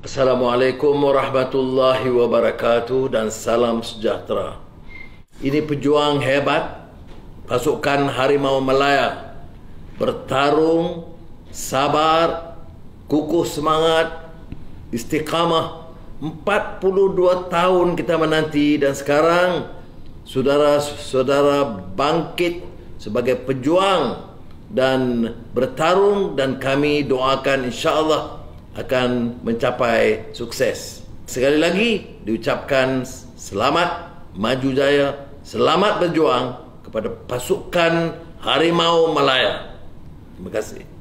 Assalamualaikum warahmatullahi wabarakatuh dan salam sejahtera. Ini pejuang hebat, pasukan Harimau Malaya. Bertarung, sabar, kukuh semangat, istiqamah. 42 tahun kita menanti dan sekarang saudara-saudara bangkit sebagai pejuang dan bertarung, dan kami doakan insya-Allah akan mencapai sukses. Sekali lagi diucapkan selamat maju jaya, selamat berjuang kepada pasukan Harimau Malaya. Terima kasih.